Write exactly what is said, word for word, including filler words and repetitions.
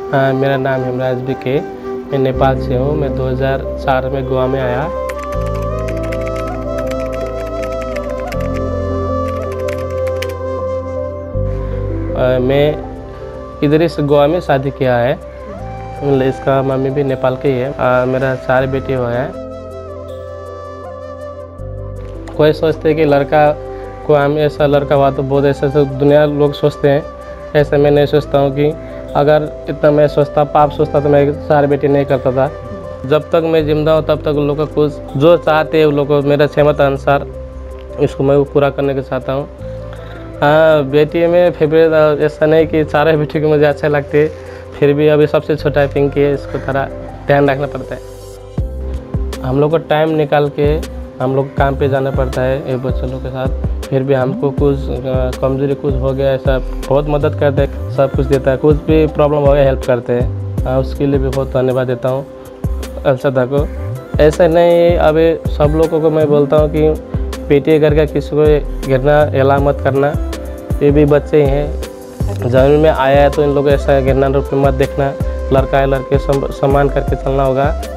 हाँ, मेरा नाम हेमराज बी के, मैं नेपाल से हूँ। मैं दो हज़ार चार में गोवा में आया। आ, मैं इधर ही से गोवा में शादी किया है। इसका मम्मी भी नेपाल के ही है। आ, मेरा चार बेटे हुआ है। कोई सोचते हैं कि लड़का को हम ऐसा लड़का हुआ तो बहुत ऐसे ऐसे दुनिया लोग सोचते हैं। ऐसे मैं नहीं सोचता हूँ कि अगर इतना मैं सोचता पाप सोचता तो मैं सारे बेटे नहीं करता था। जब तक मैं जिंदा हूँ तब तक उन लोगों को कुछ जो चाहते हैं उन लोगों को मेरा क्षमता अनुसार इसको मैं पूरा करने का चाहता हूँ। हाँ, बेटी में फेवरेट ऐसा नहीं कि सारे बेटी को मुझे अच्छे लगते, फिर भी अभी सबसे छोटा पिंकी है, इसको थोड़ा ध्यान रखना पड़ता है। हम लोग को टाइम निकाल के हम लोग काम पे जाना पड़ता है एक बच्चों लोग के साथ। फिर भी हमको कुछ कमजोरी कुछ हो गया ऐसा बहुत मदद करते हैं, सब कुछ देता है। कुछ भी प्रॉब्लम हो गया हेल्प करते हैं। हाँ, उसके लिए भी बहुत धन्यवाद देता हूँ अलसदा को। ऐसा नहीं, अभी सब लोगों को मैं बोलता हूँ कि बेटी करके किसी को गिरना एला मत करना। ये भी बच्चे ही हैं, जमीन में आया है तो इन लोगों ऐसा गिरना रूप में मत देखना। लड़का है लड़के सम्मान करके चलना होगा।